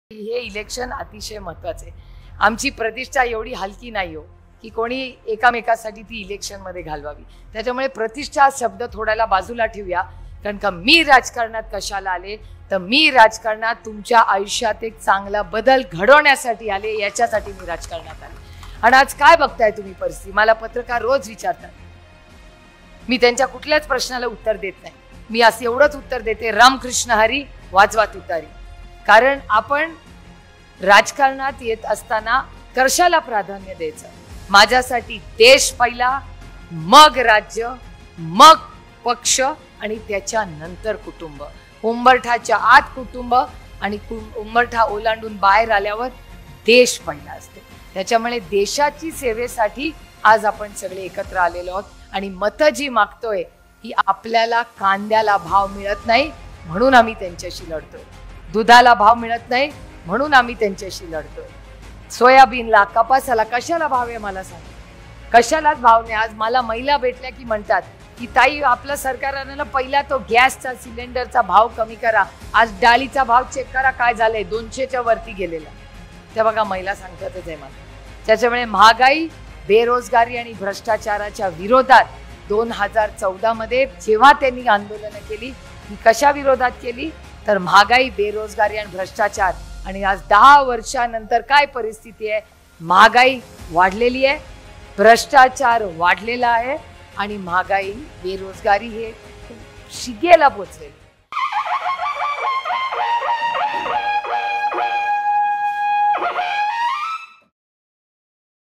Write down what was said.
हे इलेक्शन अतिशय महत्त्वाचे आहे। आमची प्रतिष्ठा एवढी हलकी नाही हो की कोणी एकामेकासाठी ती इलेक्शन मध्ये घालवावी। त्याच्यामुळे प्रतिष्ठा शब्द थोड्याला बाजूला ठेवूया, कारण का मी राजकारणात कशाला आले तर मी राजकारणात तुमच्या आयुष्यात एक चांगला बदल घडवण्यासाठी आले, याच्यासाठी मी राजकारणात आले। आणि आज काय बघताय तुम्ही परिस्थिती, मला पत्रकार रोज विचारतात, मी त्यांच्या कुठल्याच प्रश्नाला उत्तर देत नाही। मी असं एवढंच उत्तर देते, रामकृष्ण हरी वाजवा तुतारी। कारण आपण राजकारणात येत असताना कशाला प्राधान्य द्यायचं, माझ्यासाठी देश पहिला, मग राज्य, मग पक्ष आणि त्याच्यानंतर कुटुंब। उंबरठाच्या आत कुटुंब आणि उंबरठा ओलांडून बाहेर आल्यावर देश पहिला असतो। त्याच्यामुळे देशाची सेवेसाठी आज आपण सगळे एकत्र आलेलो आहोत। आणि मतं जी मागतोय ही आपल्याला कांद्याला भाव मिळत नाही म्हणून आम्ही त्यांच्याशी लढतोय, दुधाला भाव मिळत नाही म्हणून आम्ही त्यांच्याशी लढतोय, सोयाबीनला कपासाला कशाला भाव आहे मला सांग, कशालाच भाव नाही। आज मला महिला भेटल्या की म्हणतात की ताई आपलं सरकारनं पहिला तो गॅसचा सिलेंडरचा भाव कमी करा, आज डाळीचा भाव चेक करा काय झालंय 200च्या वरती गेलेला। त्या बघा महिला सांगतातच आहे मला। त्याच्यामुळे महागाई, बेरोजगारी आणि भ्रष्टाचाराच्या विरोधात 2014 मध्ये जेव्हा त्यांनी आंदोलनं केली ती कशा विरोधात केली तर महागाई, बेरोजगारी आणि भ्रष्टाचार। आणि आज 10 वर्षानंतर काय परिस्थिती आहे, महागाई वाढलेली आहे, भ्रष्टाचार वाढलेला आहे आणि महागाई, बेरोजगारी हे शिगेला पोचलेली।